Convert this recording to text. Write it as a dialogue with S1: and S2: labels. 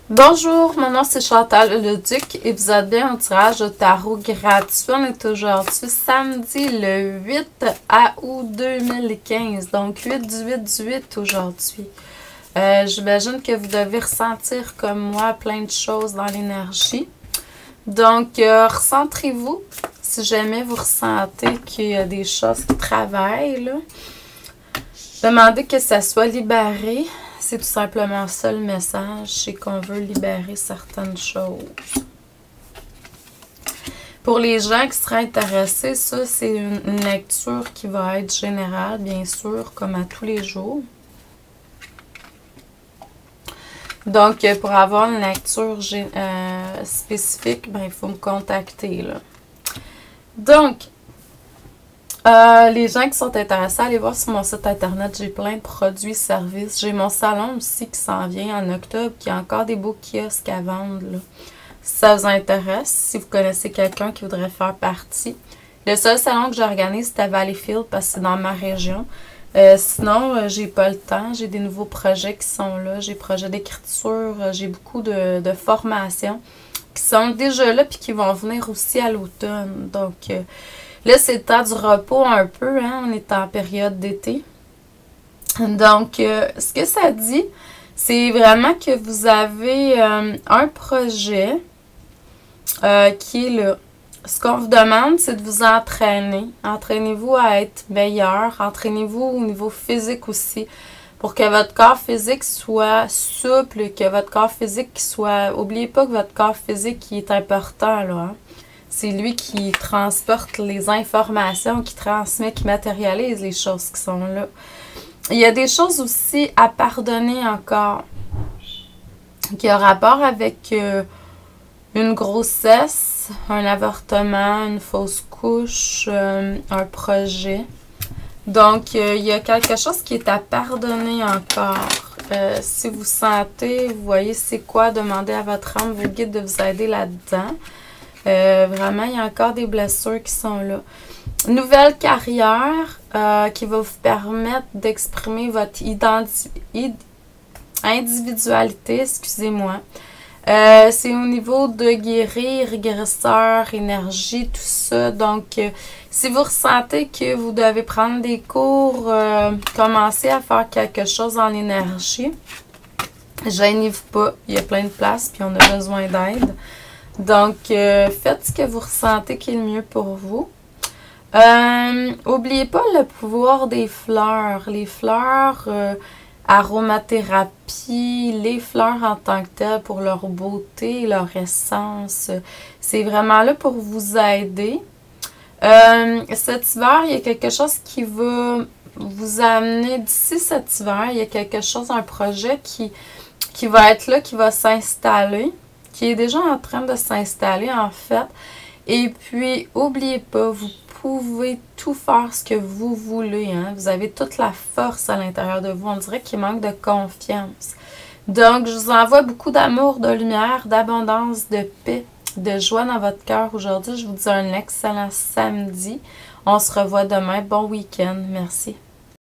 S1: Bonjour, mon nom c'est Chantal Leduc et vous êtes bien au tirage de tarot gratuit. On est aujourd'hui samedi le 8 août 2015, donc 8/8/8 aujourd'hui. J'imagine que vous devez ressentir comme moi plein de choses dans l'énergie. Donc, recentrez-vous si jamais vous ressentez qu'il y a des choses qui travaillent, là. Demandez que ça soit libéré. C'est tout simplement ça le message, c'est qu'on veut libérer certaines choses. Pour les gens qui seraient intéressés, ça c'est une lecture qui va être générale, bien sûr, comme à tous les jours. Donc, pour avoir une lecture spécifique, ben, il faut me contacter, là. Donc, les gens qui sont intéressés, allez voir sur mon site internet, j'ai plein de produits, services. J'ai mon salon aussi qui s'en vient en octobre, qui a encore des beaux kiosques à vendre, là. Si ça vous intéresse, si vous connaissez quelqu'un qui voudrait faire partie. Le seul salon que j'organise, c'est à Valleyfield parce que c'est dans ma région. Sinon, j'ai pas le temps. J'ai des nouveaux projets qui sont là. J'ai projets d'écriture. J'ai beaucoup de formations qui sont déjà là puis qui vont venir aussi à l'automne. Donc, là, c'est le temps du repos un peu. Hein? On est en période d'été. Donc, ce que ça dit, c'est vraiment que vous avez un projet qui est là. Ce qu'on vous demande, c'est de vous entraîner. Entraînez-vous à être meilleur. Entraînez-vous au niveau physique aussi. Pour que votre corps physique soit souple, que votre corps physique soit... N'oubliez pas que votre corps physique qui est important, là. Hein? C'est lui qui transporte les informations, qui transmet, qui matérialise les choses qui sont là. Il y a des choses aussi à pardonner encore. Qui ont rapport avec... une grossesse, un avortement, une fausse couche, un projet. Donc, il y a quelque chose qui est à pardonner encore. Si vous sentez, vous voyez c'est quoi, demandez à votre âme, vos guides de vous aider là-dedans. Vraiment, il y a encore des blessures qui sont là. Nouvelle carrière qui va vous permettre d'exprimer votre individualité, excusez-moi. C'est au niveau de guérir, régresseur, énergie, tout ça. Donc, si vous ressentez que vous devez prendre des cours, commencer à faire quelque chose en énergie, gênez-vous pas. Il y a plein de places, puis on a besoin d'aide. Donc, faites ce que vous ressentez qui est le mieux pour vous. N'oubliez pas le pouvoir des fleurs. Les fleurs... aromathérapie, les fleurs en tant que telles pour leur beauté, leur essence. C'est vraiment là pour vous aider. Cet hiver, il y a quelque chose qui va vous amener d'ici cet hiver. Il y a quelque chose, un projet qui va être là, qui va s'installer, qui est déjà en train de s'installer en fait. Et puis, n'oubliez pas, vous pouvez tout faire ce que vous voulez. Hein? Vous avez toute la force à l'intérieur de vous. On dirait qu'il manque de confiance. Donc, je vous envoie beaucoup d'amour, de lumière, d'abondance, de paix, de joie dans votre cœur aujourd'hui. Je vous dis un excellent samedi. On se revoit demain. Bon week-end. Merci.